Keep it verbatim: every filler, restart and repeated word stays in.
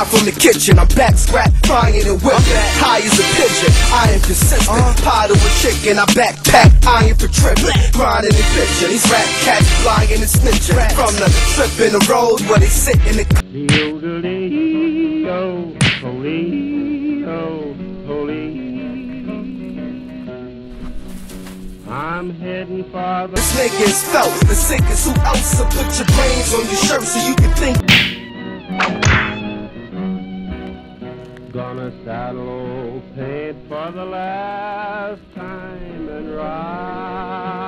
Live from the kitchen, I'm back scrap, frying and whipping. High as a pigeon, I am consistent. Uh-huh. Pot of a chicken, I backpack, iron for tripping. Grinding and bitching, these rap cats flying and snitching. From the trip in the road where they sit in the I'm heading for the this nigga is felt, the sickest. Who else will put your brains on your shirt so you can think? Gonna saddle, paid for the last time and ride.